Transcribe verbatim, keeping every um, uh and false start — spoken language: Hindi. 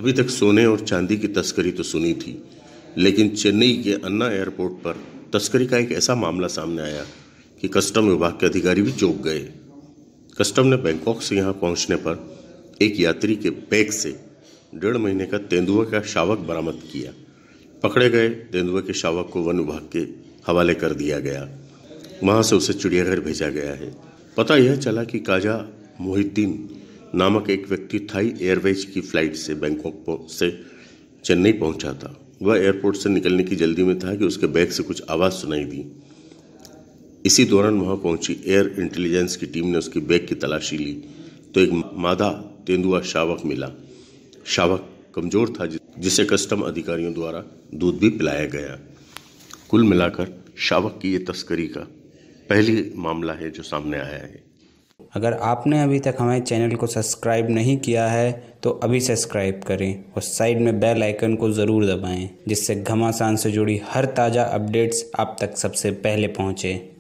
अभी तक सोने और चांदी की तस्करी तो सुनी थी, लेकिन चेन्नई के अन्ना एयरपोर्ट पर तस्करी का एक ऐसा मामला सामने आया कि कस्टम विभाग के अधिकारी भी चौंक गए। कस्टम ने बैंकॉक से यहां पहुंचने पर एक यात्री के बैग से डेढ़ महीने का तेंदुए का शावक बरामद किया। पकड़े गए तेंदुए के शावक को वन विभाग के हवाले कर दिया गया। वहां से उसे चिड़ियाघर भेजा गया है। पता यह चला कि काजा मोहिद्दीन नामक एक व्यक्ति थाई एयरवेज की फ्लाइट से बैंकॉक से चेन्नई पहुंचा था। वह एयरपोर्ट से निकलने की जल्दी में था कि उसके बैग से कुछ आवाज़ सुनाई दी। इसी दौरान वहां पहुंची एयर इंटेलिजेंस की टीम ने उसकी बैग की तलाशी ली तो एक मादा तेंदुआ शावक मिला। शावक कमज़ोर था, जिसे कस्टम अधिकारियों द्वारा दूध भी पिलाया गया। कुल मिलाकर शावक की ये तस्करी का पहली मामला है जो सामने आया है। अगर आपने अभी तक हमारे चैनल को सब्सक्राइब नहीं किया है तो अभी सब्सक्राइब करें और साइड में बेल आइकन को ज़रूर दबाएं, जिससे घमासान से जुड़ी हर ताज़ा अपडेट्स आप तक सबसे पहले पहुँचे।